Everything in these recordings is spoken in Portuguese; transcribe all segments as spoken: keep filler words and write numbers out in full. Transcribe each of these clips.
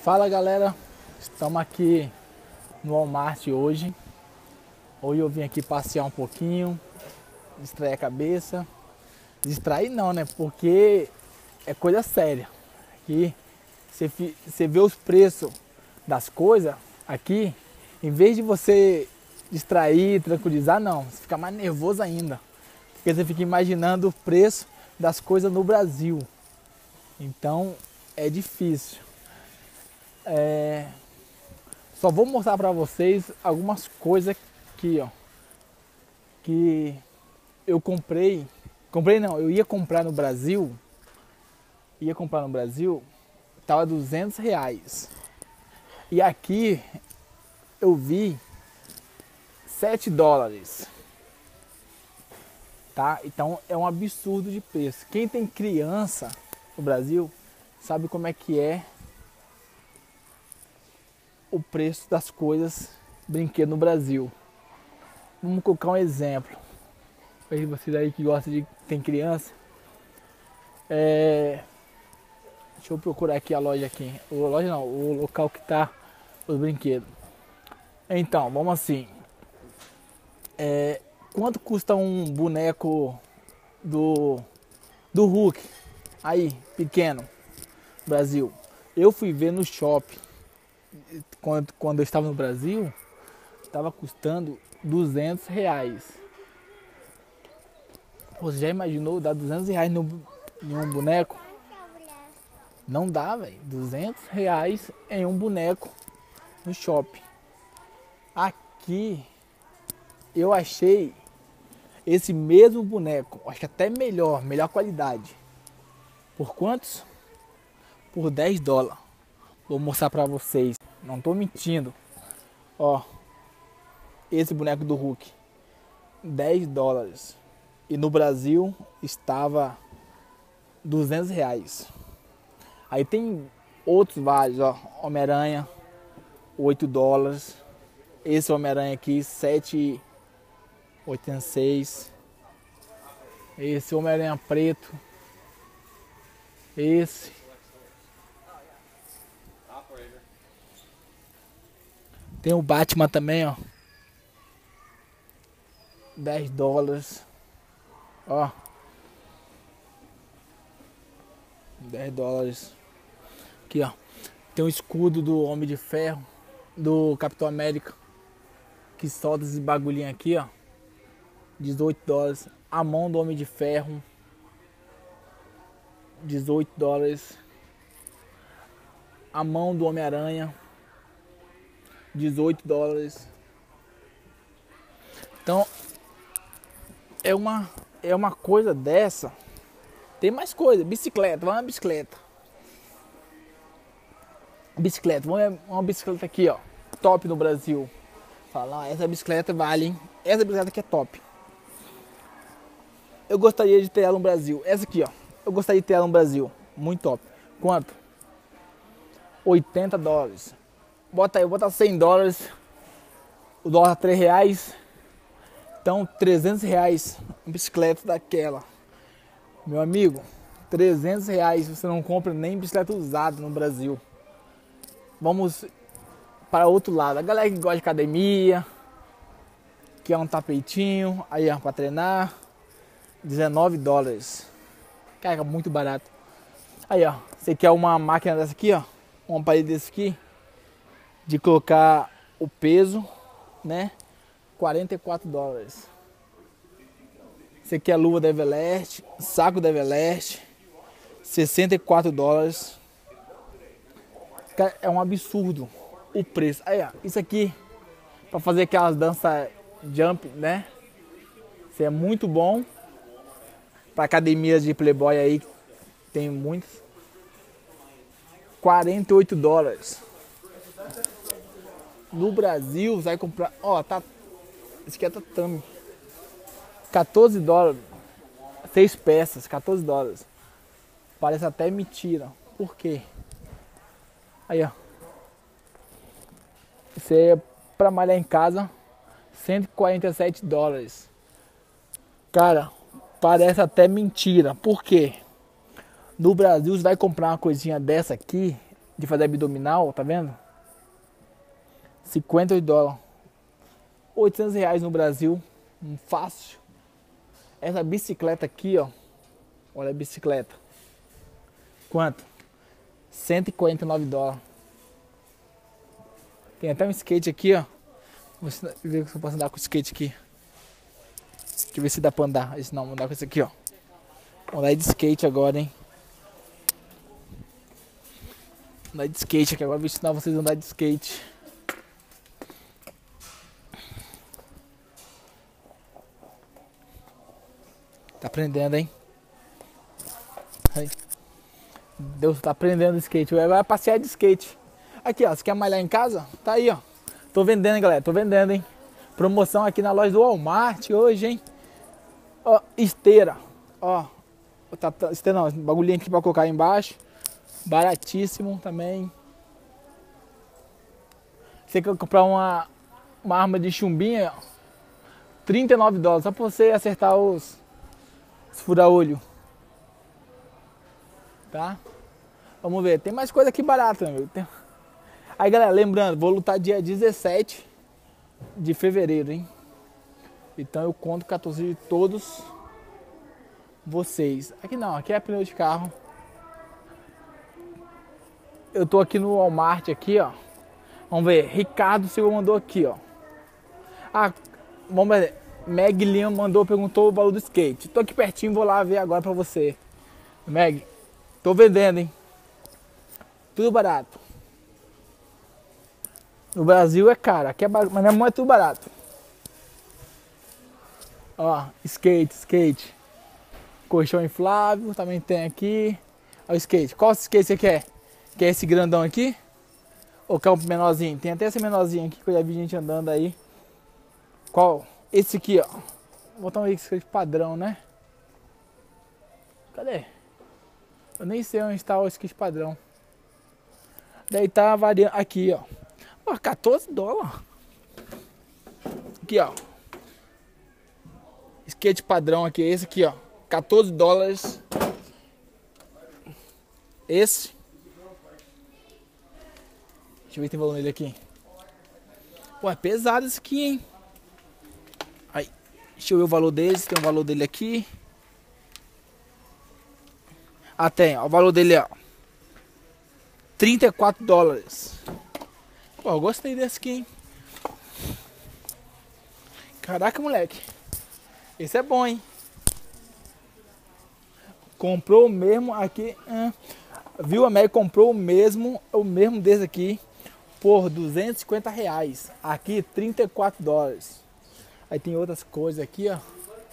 Fala galera, estamos aqui no Walmart hoje. Hoje eu vim aqui passear um pouquinho, distrair a cabeça. Distrair não, né? Porque é coisa séria. Aqui você, você vê os preços das coisas aqui, em vez de você distrair, tranquilizar, não. Você fica mais nervoso ainda. Porque você fica imaginando o preço das coisas no Brasil. Então é difícil. É... Só vou mostrar para vocês algumas coisas aqui, ó, que eu comprei. Comprei não, eu ia comprar no Brasil. Ia comprar no Brasil, tava duzentos reais. E aqui eu vi sete dólares. Tá? Então é um absurdo de preço. Quem tem criança no Brasil sabe como é que é o preço das coisas, brinquedo no Brasil. Vamos colocar um exemplo. Para vocês aí que gostam de tem criança. É... Deixa eu procurar aqui a loja aqui. O loja não, o local que tá os brinquedos. Então, vamos assim. É... Quanto custa um boneco do do Hulk? Aí, pequeno, Brasil. Eu fui ver no shopping. Quando, quando eu estava no Brasil, estava custando duzentos reais. Você já imaginou dar duzentos reais no, em um boneco? Não dá, velho. duzentos reais em um boneco no shopping. Aqui eu achei esse mesmo boneco, acho que até melhor, melhor qualidade. Por quantos? Por dez dólares. Vou mostrar pra vocês. Não tô mentindo. Ó, esse boneco do Hulk, dez dólares. E no Brasil estava duzentos reais. Aí tem outros vários, ó. Homem-Aranha, oito dólares. Esse Homem-Aranha aqui, sete reais e oitenta e seis. Esse Homem-Aranha preto. Esse. Tem o Batman também, ó. dez dólares. Ó. dez dólares. Aqui, ó. Tem o escudo do Homem de Ferro. Do Capitão América. Que solta esse bagulhinho aqui, ó. dezoito dólares. A mão do Homem de Ferro. dezoito dólares. A mão do Homem-Aranha. dezoito dólares. Então é uma é uma coisa dessa. Tem mais coisa, bicicleta, vamos uma bicicleta. Bicicleta, vamos ver uma bicicleta aqui, ó, top no Brasil. Fala, essa bicicleta vale, hein? Essa bicicleta aqui é top. Eu gostaria de ter ela no Brasil. Essa aqui, ó. Eu gostaria de ter ela no Brasil. Muito top. Quanto? oitenta dólares. Bota aí, bota cem dólares. O dólar três reais. Então, trezentos reais. Uma bicicleta daquela. Meu amigo, trezentos reais você não compra nem bicicleta usada no Brasil. Vamos para outro lado. A galera que gosta de academia, que é um tapetinho, aí ó, para treinar, dezenove dólares. Cara, muito barato. Aí ó, você quer uma máquina dessa aqui, ó, um aparelho desse aqui, de colocar o peso, né? quarenta e quatro dólares. Você quer a luva da Everlast, saco da Everlast, sessenta e quatro dólares. Cara, é um absurdo o preço. Aí, ó, isso aqui para fazer aquelas danças jump, né? Isso é muito bom para academias de Playboy aí, tem muitas. quarenta e oito dólares. No Brasil, você vai comprar, ó, tá, esse aqui é tatame. quatorze dólares, seis peças, quatorze dólares. Parece até mentira. Por quê? Aí, ó. Isso aí é pra malhar em casa, cento e quarenta e sete dólares. Cara, parece até mentira. Por quê? No Brasil, você vai comprar uma coisinha dessa aqui, de fazer abdominal, tá vendo? cinquenta e oito dólares. oitocentos reais no Brasil, um fácil. Essa bicicleta aqui, ó. Olha a bicicleta. Quanto? cento e quarenta e nove dólares. Tem até um skate aqui, ó. Vou ver se eu posso andar com o skate aqui. Deixa eu ver se dá pra andar. Esse não, vou andar com esse aqui, ó. Vou andar de skate agora, hein. Andar de skate aqui agora. Vou ensinar vocês a andar de skate. Tá aprendendo, hein? Aí. Deus tá aprendendo skate. Vai passear de skate. Aqui, ó. Você quer malhar em casa? Tá aí, ó. Tô vendendo, hein, galera. Tô vendendo, hein. Promoção aqui na loja do Walmart hoje, hein. Ó, esteira. Ó. Tá, tá, esteira não. Bagulhinho aqui pra colocar aí embaixo. Baratíssimo também. Você quer comprar uma, uma arma de chumbinha? Ó, trinta e nove dólares. Só pra você acertar os, os fura-olho. Tá? Vamos ver. Tem mais coisa aqui barata, meu. Tem... Aí, galera, lembrando, vou lutar dia dezessete de fevereiro, hein? Então eu conto com a torcida de todos vocês. Aqui não, aqui é pneu de carro. Eu tô aqui no Walmart aqui, ó. Vamos ver, Ricardo Silva mandou aqui, ó. Ah, vamos ver. Meg Lima mandou, perguntou o valor do skate. Tô aqui pertinho, vou lá ver agora pra você. Meg, tô vendendo, hein? Tudo barato. No Brasil é caro, aqui é barato, mas na mão é tudo barato. Ó, skate, skate. Colchão inflável, também tem aqui. Ó o skate. Qual skate você quer? Quer esse grandão aqui? Ou quer um menorzinho? Tem até esse menorzinho aqui que eu já vi gente andando aí. Qual? Esse aqui, ó. Vou botar um skate padrão, né? Cadê? Eu nem sei onde está o skate padrão. Daí tá variando. Aqui, ó. Ó, quatorze dólares. Aqui, ó. Skate padrão aqui, esse aqui, ó. quatorze dólares. Esse. Deixa eu ver se tem valor nele aqui. Pô, é pesado esse aqui, hein? Aí, deixa eu ver o valor desse. Tem o valor dele aqui. Ah, tem, ó. O valor dele, ó. trinta e quatro dólares. Pô, eu gostei desse aqui, hein? Caraca, moleque. Esse é bom, hein? Comprou o mesmo aqui. Hum, viu, a Meg comprou o mesmo, o mesmo desse aqui por duzentos e cinquenta reais. Aqui, trinta e quatro dólares. Aí tem outras coisas aqui, ó.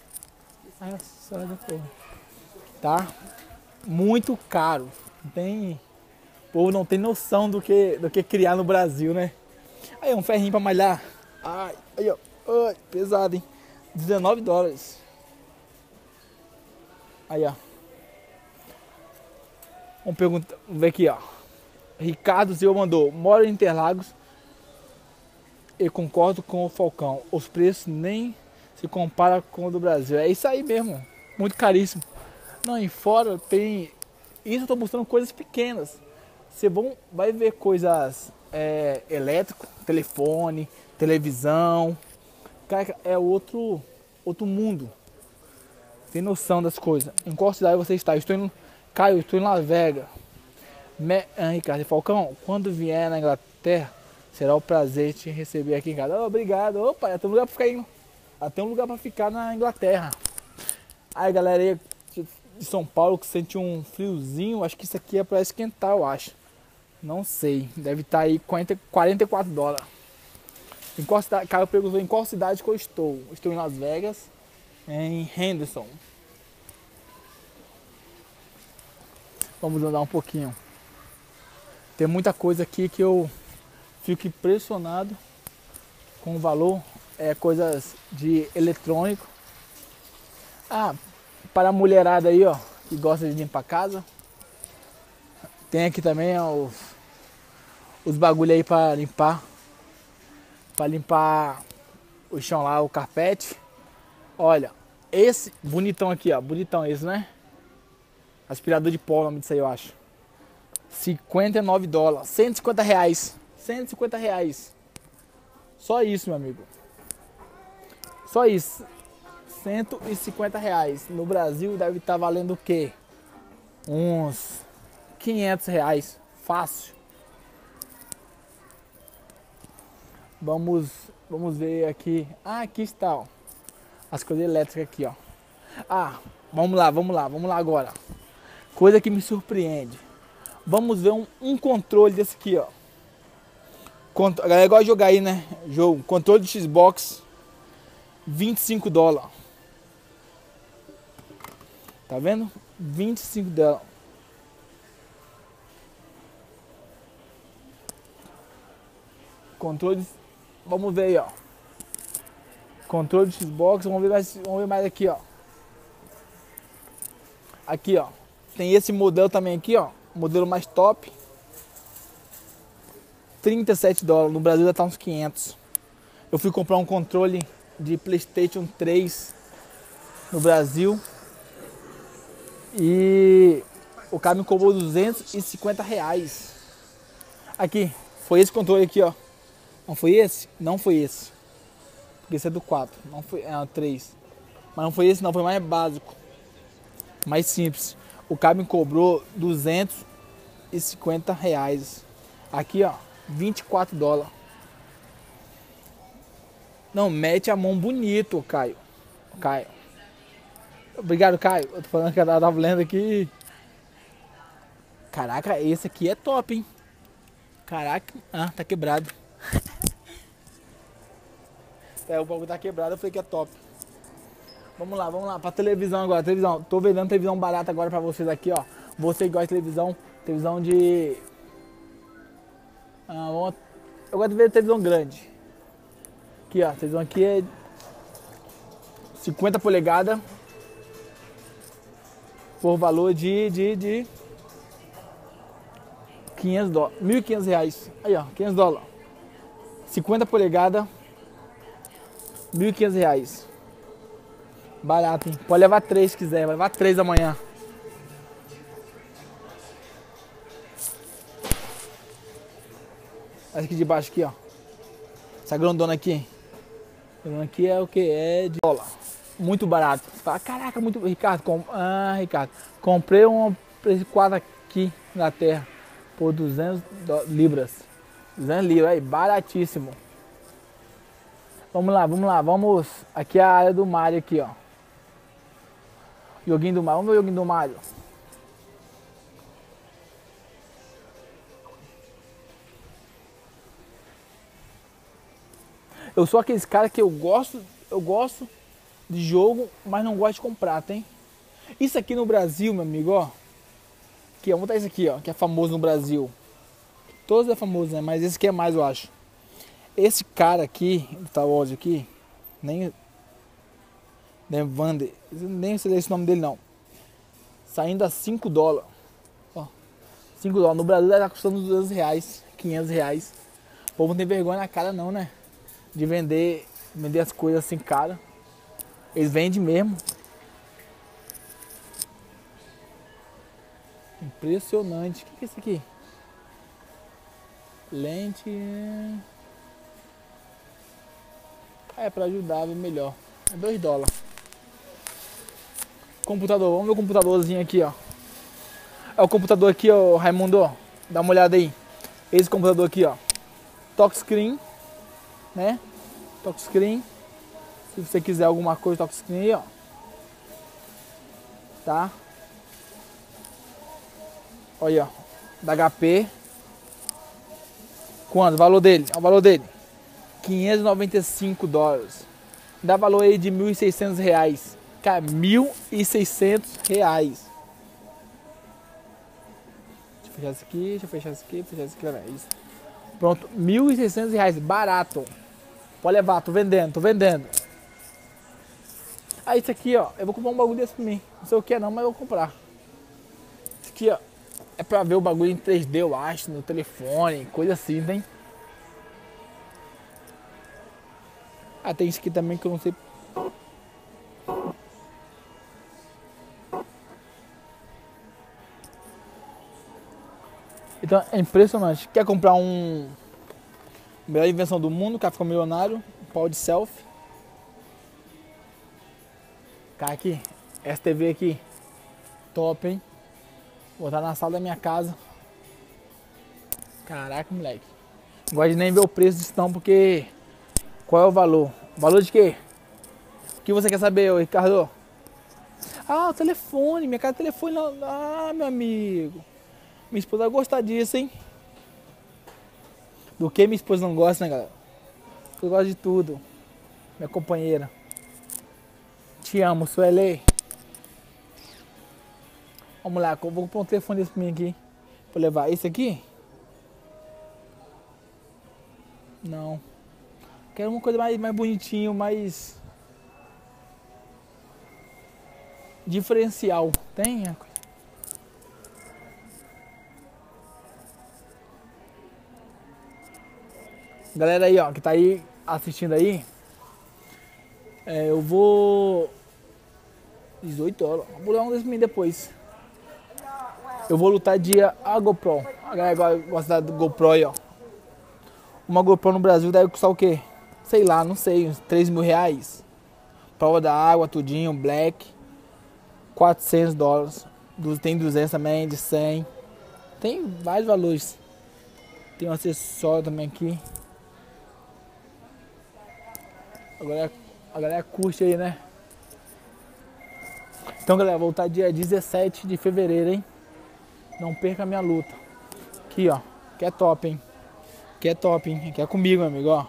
Tá? Muito caro. Tem... O povo não tem noção do que, do que criar no Brasil, né? Aí, um ferrinho pra malhar. Ai, aí, ó. Ai, pesado, hein? dezenove dólares. Aí, ó. Vamos perguntar, vamos ver aqui, ó. Ricardo Silva mandou. Moro em Interlagos e concordo com o Falcão. Os preços nem se compara com o do Brasil. É isso aí mesmo. Muito caríssimo. Não, e fora tem... Isso eu tô mostrando coisas pequenas. Você vão, vai ver coisas é, elétrico, telefone, televisão. Cara, é outro, outro mundo. Tem noção das coisas. Em qual cidade você está? Eu estou em Caio, estou em Las Vegas. Me, ah, Ricardo Falcão, quando vier na Inglaterra, será um prazer te receber aqui em casa. Oh, obrigado. Opa, já tem um lugar para ficar aí. Já tem um lugar para ficar na Inglaterra. Aí, galera aí de São Paulo que sente um friozinho, acho que isso aqui é para esquentar, eu acho. Não sei, deve estar aí quarenta, quarenta e quatro dólares. Em qual cidade, cara, perguntou em qual cidade que eu estou. Estou em Las Vegas, em Henderson. Vamos andar um pouquinho. Tem muita coisa aqui que eu fico impressionado com o valor. É coisas de eletrônico. Ah, para a mulherada aí, ó, que gosta de limpar a casa. Tem aqui também ó, os, os bagulho aí para limpar. Para limpar o chão lá, o carpete. Olha, esse bonitão aqui, ó. Bonitão esse, né? Aspirador de pó, o nome disso aí, eu acho. cinquenta e nove dólares. cento e cinquenta reais. cento e cinquenta reais. Só isso, meu amigo. Só isso. cento e cinquenta reais. No Brasil deve estar valendo o quê? Uns quinhentos reais. Fácil. Vamos, vamos ver aqui. Ah, aqui está, ó. As coisas elétricas aqui, ó. Ah, vamos lá, vamos lá, vamos lá agora. Coisa que me surpreende. Vamos ver um, um controle desse aqui, ó. Cont a galera gosta de jogar aí, né? Jogo. Controle de Xbox. vinte e cinco dólares. Tá vendo? vinte e cinco dólares. Controle. Vamos ver aí, ó. Controle de Xbox. Vamos ver mais, vamos ver mais aqui, ó. Aqui, ó. Tem esse modelo também aqui, ó. Modelo mais top. trinta e sete dólares. No Brasil já tá uns quinhentos. Eu fui comprar um controle de PlayStation três no Brasil. E o cara me cobrou duzentos e cinquenta reais. Aqui. Foi esse controle aqui, ó. Não foi esse? Não foi esse. Porque esse é do quatro. Não foi. É, três. Mas não foi esse, não. Foi mais básico. Mais simples. O cara me cobrou duzentos e cinquenta reais. Aqui, ó. vinte e quatro dólares. Não, mete a mão bonito, Caio. Caio. Obrigado, Caio. Eu tô falando que eu tava lendo aqui. Caraca, esse aqui é top, hein? Caraca. Ah, tá quebrado. É, o bagulho tá quebrado, eu falei que é top. Vamos lá, vamos lá. Pra televisão agora. Televisão. Tô vendendo televisão barata agora pra vocês aqui, ó. Você que gosta de televisão. Televisão de... Ah, vamos... Eu gosto de ver televisão grande. Aqui, ó. A televisão aqui é cinquenta polegadas. Por valor de, de, de quinhentos dólares. mil e quinhentos reais. Aí, ó. quinhentos dólares. cinquenta polegadas. mil e quinhentos reais. Barato, hein? Pode levar três se quiser. Vai levar três amanhã. Essa aqui de baixo aqui, ó. Essa grandona aqui. Essa grandona aqui é o que? É de dólar. Muito barato. Você fala, caraca, muito... Ricardo, com... ah, Ricardo. Comprei um esse quadro aqui na terra por duzentos libras. duzentos libras, aí, baratíssimo. Vamos lá, vamos lá, vamos. Aqui é a área do Mario aqui, ó. Joguinho do Mario, vamos ver o joguinho do Mario. Eu sou aqueles caras que eu gosto, eu gosto de jogo, mas não gosto de comprar, tem? Isso aqui no Brasil, meu amigo, ó. Aqui, ó, vou botar isso aqui, ó, que é famoso no Brasil. Todos é famoso, né? Mas esse aqui é mais, eu acho. Esse cara aqui, do Star Wars aqui, nem... nem Vander, nem sei esse nome dele não. Saindo a cinco dólares. Ó, cinco dólares. No Brasil tá custando duzentos reais, quinhentos reais. O povo não tem vergonha na cara não, né? De vender, vender as coisas assim cara. Eles vendem mesmo. Impressionante. O que, que é isso aqui? Lente. Ah, é pra ajudar, é melhor. É dois dólares. Computador, vamos ver o computadorzinho aqui, ó. É o computador aqui, ó, Raimundo, ó. Dá uma olhada aí. Esse computador aqui, ó. Touchscreen, né? Touchscreen. Se você quiser alguma coisa, touchscreen aí, ó. Tá? Olha, ó. Da H P. Quanto? O valor dele? Olha o valor dele. quinhentos e noventa e cinco dólares. Dá valor aí de mil e seiscentos reais. Cara, mil e seiscentos reais. Deixa eu fechar isso aqui, deixa eu fechar isso aqui, fechar isso aqui, é isso. Pronto, mil e seiscentos reais, barato. Pode levar, tô vendendo, tô vendendo. Ah, isso aqui, ó, eu vou comprar um bagulho desse pra mim. Não sei o que é não, mas eu vou comprar. Isso aqui, ó, é pra ver o bagulho em três D, eu acho, no telefone, coisa assim, tem. Ah, tem isso aqui também que eu não sei. Então é impressionante. Quer comprar um... melhor invenção do mundo, quer ficar milionário, pau de selfie. Cara, aqui, essa T V aqui, top, hein? Vou botar na sala da minha casa. Caraca, moleque. Não gosto de nem ver o preço disso não, porque... Qual é o valor? Valor de quê? O que você quer saber, ô, Ricardo? Ah, o telefone, minha cara de telefone. Ah, meu amigo. Minha esposa vai gostar disso, hein? Do que minha esposa não gosta, né, galera? Eu gosto de tudo. Minha companheira. Te amo, Sueli. Vamos lá, eu vou comprar um telefone desse pra mim aqui. Vou levar esse aqui? Não. Quero uma coisa mais, mais bonitinho, mais... diferencial. Tem? Galera aí, ó, que tá aí assistindo aí. É, eu vou... dezoito horas. Vou dar um desse pra mim depois. Eu vou lutar dia a GoPro. A galera gosta da GoPro aí, ó. Uma GoPro no Brasil deve custar o quê? Sei lá, não sei, uns três mil reais. Prova da água, tudinho, black. quatrocentos dólares. Tem duzentos também, de cem. Tem vários valores. Tem um acessório também aqui. Agora a galera curte aí, né? Então, galera, vou voltar dia dezessete de fevereiro, hein? Não perca a minha luta. Aqui, ó. Que é top, hein? Que é top, hein? Que é comigo, meu amigo, ó.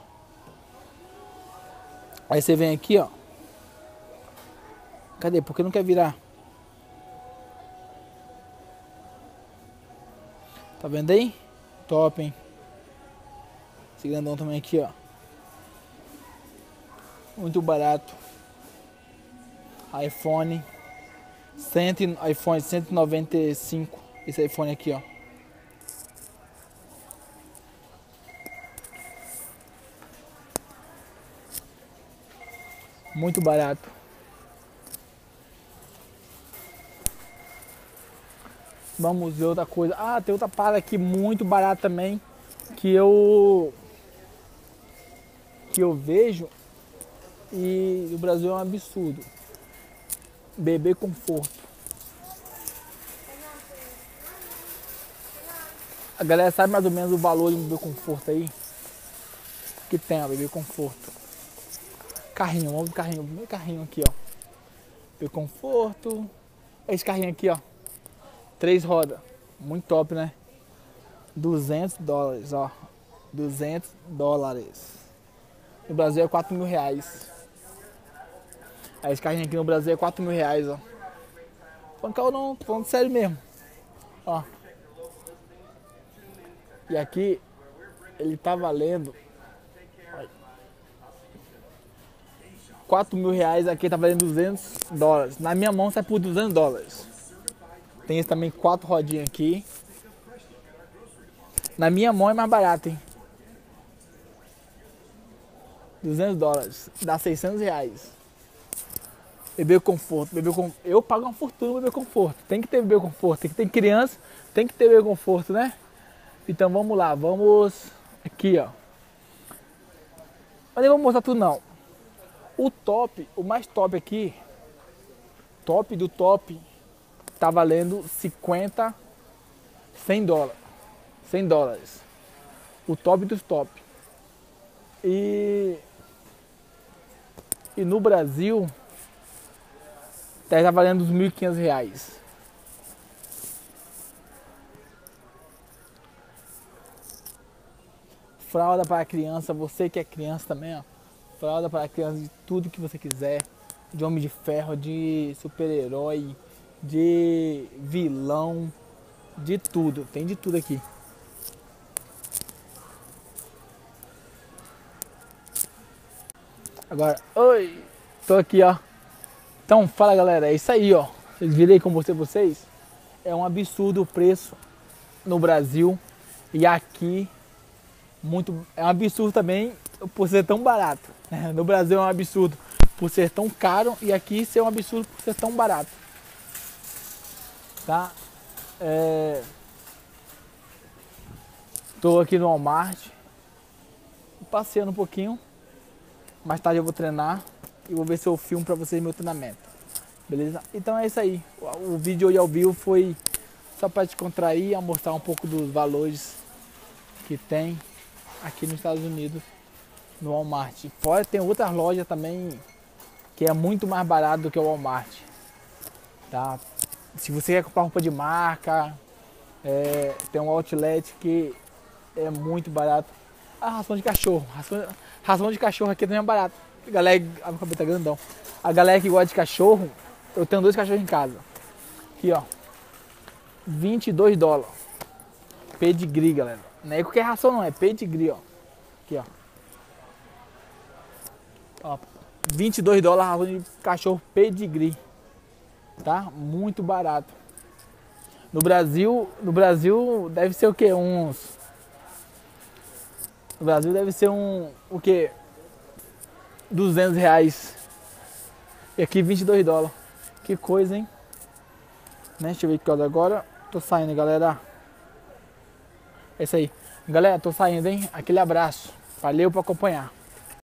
Aí você vem aqui, ó. Cadê? Por que não quer virar? Tá vendo aí? Top, hein? Esse grandão também aqui, ó. Muito barato. iPhone. cem, iPhone cento e noventa e cinco. Esse iPhone aqui, ó. Muito barato. Vamos ver outra coisa. Ah, tem outra parada aqui muito barata também. Que eu... Que eu vejo. E o Brasil é um absurdo. Bebê conforto. A galera sabe mais ou menos o valor de um bebê conforto aí? Que tem, ó, bebê conforto. Carrinho, vamos ver o carrinho. O primeiro carrinho aqui, ó. Bebê conforto. Esse carrinho aqui, ó. Três rodas. Muito top, né? duzentos dólares, ó. duzentos dólares. No Brasil é quatro mil reais. Aí esse carrinho aqui no Brasil é quatro mil reais, ó. Falando que eu não, tô falando sério mesmo. Ó. E aqui, ele tá valendo quatro mil reais, aqui tá valendo duzentos dólares. Na minha mão sai por duzentos dólares. Tem esse também, quatro rodinhas aqui. Na minha mão é mais barato, hein? duzentos dólares, dá seiscentos reais. Bebê conforto, bebê com... Eu pago uma fortuna bebê conforto. Tem que ter bebê conforto, tem que ter criança, tem que ter bebê conforto, né? Então vamos lá, vamos aqui, ó. Mas nem vou mostrar tudo não. O top, o mais top aqui, top do top, tá valendo cinquenta, cem dólares. cem dólares. O top dos top. E, e no Brasil, tá valendo uns mil e quinhentos reais. Fralda para criança, você que é criança também, ó. Fralda para criança de tudo que você quiser. De Homem de Ferro, de super-herói, de vilão, de tudo. Tem de tudo aqui. Agora, oi, tô aqui, ó. Então, fala galera, é isso aí, ó. Vocês viram aí como mostrei pra vocês? É um absurdo o preço no Brasil e aqui. Muito, é um absurdo também por ser tão barato. Né? No Brasil é um absurdo por ser tão caro e aqui ser um absurdo por ser tão barato. Tá? É... Tô aqui no Walmart, passeando um pouquinho. Mais tarde eu vou treinar e vou ver se eu filmo pra vocês meu treinamento. Beleza? Então é isso aí. O vídeo hoje ao vivo foi só para te contrair, a mostrar um pouco dos valores que tem aqui nos Estados Unidos, no Walmart. Fora tem outras lojas também que é muito mais barato do que o Walmart. Tá? Se você quer comprar roupa de marca, é, tem um outlet que é muito barato. A ração de cachorro. Ração, ração de cachorro aqui também é barato. A galera, a minha cabeça tá grandão. A galera que gosta de cachorro, eu tenho dois cachorros em casa. Aqui, ó. vinte e dois dólares. Pedigree, galera. Não é qualquer ração não, é pedigree, ó. Aqui, ó. Ó, vinte e dois dólares a ração de cachorro pedigree. Tá? Muito barato. No Brasil, no Brasil deve ser o que? Uns... No Brasil deve ser um... O que? duzentos reais. E aqui vinte e dois dólares. Que coisa, hein? Né? Deixa eu ver que hora agora. Tô saindo, galera. É isso aí. Galera, tô saindo, hein? Aquele abraço. Valeu por acompanhar.